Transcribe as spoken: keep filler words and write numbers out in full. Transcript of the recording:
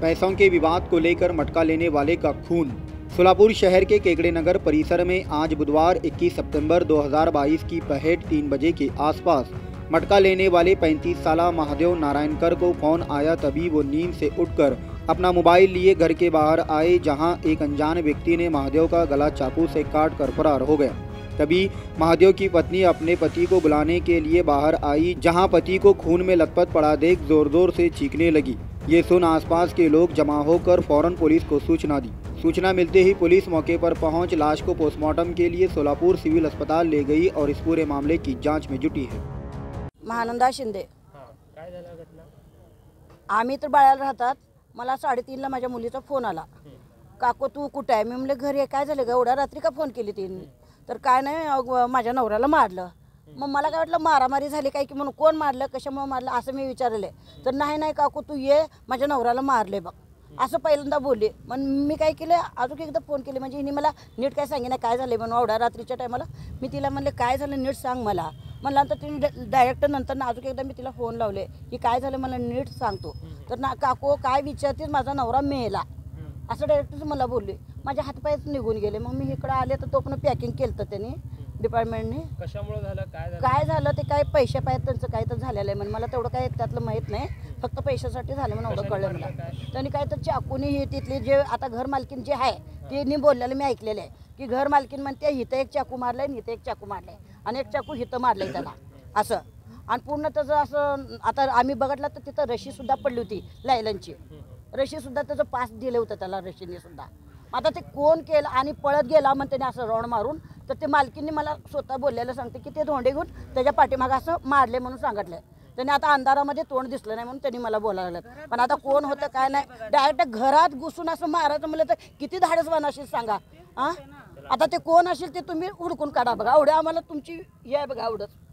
पैसों के विवाद को लेकर मटका लेने वाले का खून। सोलापुर शहर के केकड़े नगर परिसर में आज बुधवार इक्कीस सितंबर दो हज़ार बाईस की पहर तीन बजे के आसपास मटका लेने वाले पैंतीस साला महादेव नारायणकर को फोन आया। तभी वो नींद से उठकर अपना मोबाइल लिए घर के बाहर आए, जहां एक अनजान व्यक्ति ने महादेव का गला चाकू से काट कर फरार हो गया। तभी महादेव की पत्नी अपने पति को बुलाने के लिए बाहर आई, जहां पति को खून में लथपथ पड़ा देख जोर जोर से चीखने लगी। ये सुन आसपास के लोग जमा होकर फौरन पुलिस को सूचना दी। सूचना मिलते ही पुलिस मौके पर पहुंच लाश को पोस्टमार्टम के लिए सोलापुर सिविल अस्पताल ले गई और इस पूरे मामले की जांच में जुटी है। महानंदा शिंदे। आम्ही तर बाळाला राहतात। मला साडेतीनला माझ्या मुलीचा फोन आला, काको तू कुठे आहे? मी म्हणले घरी आहे। काय झालं ग एवढ्या रात्री का फोन केली तिने? तर काय नाही माझ्या नवऱ्याला मारलं। मग मला काय वाटलं मारामारी झाली काय की म्हणून कोण मारलं कशामुळे मारलं असं मी विचारले। तर नाही नाही काकू तू ये माझ्या नवऱ्याला मारले बघ असं पहिल्यांदा बोलले। मग मी काय केलं अजून एकदा फोन केले, म्हणजे हिने मला नीट काय सांगितलं काय झालं म्हणून एवढ्या रात्रीच्या टायमाला। मी तिला म्हणले काय झालं नीट सांग मला। म्हणलं तर तिने डायरेक्ट नंतर ना अजून एकदा मी तिला फोन लावले की काय झालं मला नीट सांगतो। तर ना काकू काय विचारतेस माझा नवरा मेला असं डायरेक्टच मला बोलले। माझ्या हातपायच निघून गेले। मग मी इकडे आले तर तो पण पॅकिंग केलं तर त्यांनी डिपार्टमेंटने। कशामुळे झालं काय झालं काय झालं ते काय पैसे पाहिजे त्यांचं काय तर झालेलं आहे म्हणून मला तेवढं काय त्यातलं माहीत नाही, फक्त पैशासाठी झालं म्हणून एवढं कळलं मला। त्यांनी काय तर चाकूनी हे तिथली जे आता घर मालकीन जे आहे त्यांनी बोललेलं मी ऐकलेलं आहे की घर मालकीन म्हणते हिथं एक चाकू मारलाय हिथं एक चाकू मारलाय आणि एक चाकू हिथं मारलंय त्याला असं। आणि पूर्ण त्याचं असं आता आम्ही बघितलं तर तिथं रशी सुद्धा पडली होती लायलनची रशी सुद्धा त्याचं पास दिलं होतं त्याला रशीने सुद्धा। आता ते कोण केलं आणि पळत गेला मग त्याने असं राऊंड मारून तर ते मालकींनी मला स्वतः बोललेलं सांगते की ते धोंडे घेऊन त्याच्या पाठीमागं असं मारले म्हणून सांगितलं। त्याने आता अंधारामध्ये तोंड दिसलं नाही म्हणून त्यांनी मला बोलायला लागलं। पण आता कोण होतं काय नाही डायरेक्ट घरात घुसून असं मारायचं म्हणलं तर किती धाडसवान असेल सांगा। हां आता ते कोण असेल ते तुम्ही हुडकून काढा बघा, एवढं आम्हाला तुमची हे आहे बघा एवढंच।